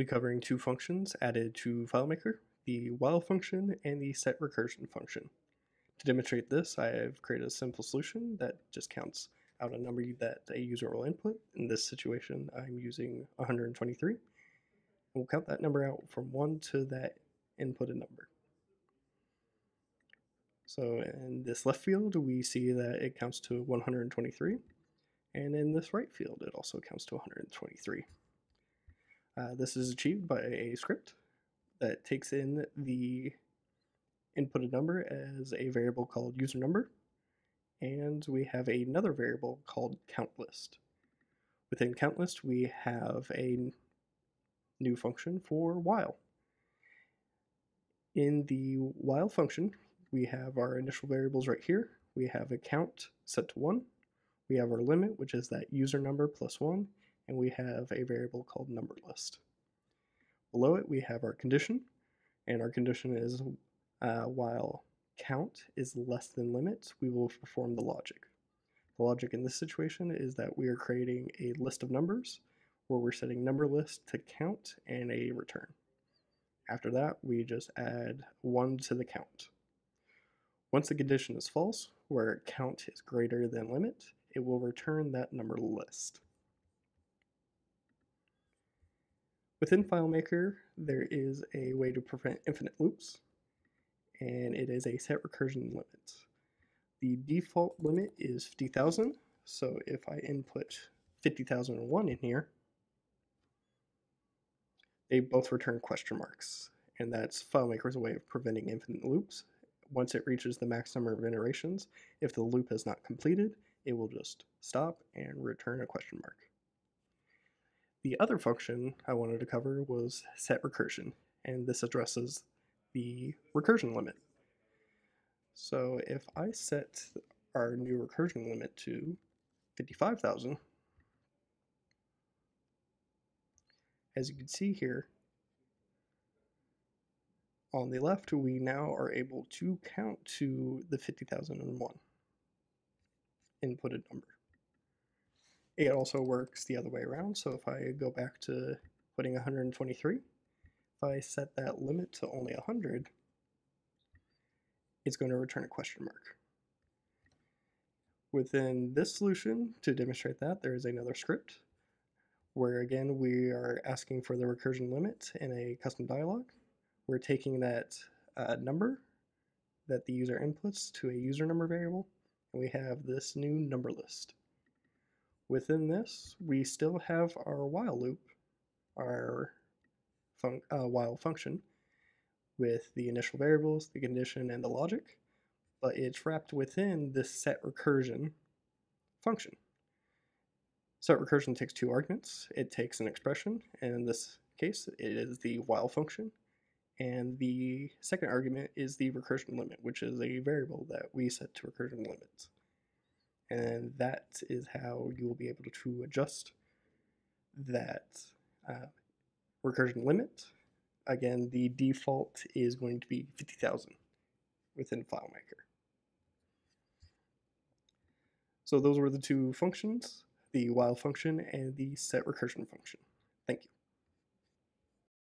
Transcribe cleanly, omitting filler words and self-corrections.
covering two functions added to FileMaker, the while function and the set recursion function. To demonstrate this, I have created a simple solution that just counts out a number that a user will input. In this situation, I'm using 123. We'll count that number out from 1 to that inputted number. So in this left field, we see that it counts to 123. And in this right field, it also counts to 123. This is achieved by a script that takes in the inputted number as a variable called user number, and we have another variable called countList. Within countList, we have a new function for while. In the while function, we have our initial variables right here. We have a count set to 1. We have our limit, which is that user number plus 1, and we have a variable called numberList. Below it, we have our condition, and our condition is while count is less than limit, we will perform the logic. The logic in this situation is that we are creating a list of numbers where we're setting numberList to count and a return. After that, we just add 1 to the count. Once the condition is false, where count is greater than limit, it will return that number list. Within FileMaker, there is a way to prevent infinite loops, and it is a set recursion limit. The default limit is 50,000, so if I input 50,001 in here, they both return question marks, and that's FileMaker's way of preventing infinite loops. Once it reaches the max number of iterations, if the loop is not completed, it will just stop and return a question mark. The other function I wanted to cover was set recursion, and this addresses the recursion limit. So if I set our new recursion limit to 55,000, as you can see here, on the left, we now are able to count to the 50,001 inputted number. It also works the other way around, so if I go back to putting 123, if I set that limit to only 100, it's going to return a question mark. Within this solution, to demonstrate that, there is another script where again we are asking for the recursion limit in a custom dialog. We're taking that number that the user inputs to a user number variable, and we have this new number list. Within this, we still have our while loop, our while function, with the initial variables, the condition, and the logic, but it's wrapped within this set recursion function. Set recursion takes two arguments. It takes an expression, and in this case, it is the while function, and the second argument is the recursion limit, which is a variable that we set to recursion limits. And that is how you will be able to adjust that recursion limit. Again, the default is going to be 50,000 within FileMaker. So those were the two functions, the while function and the set recursion function. Thank you.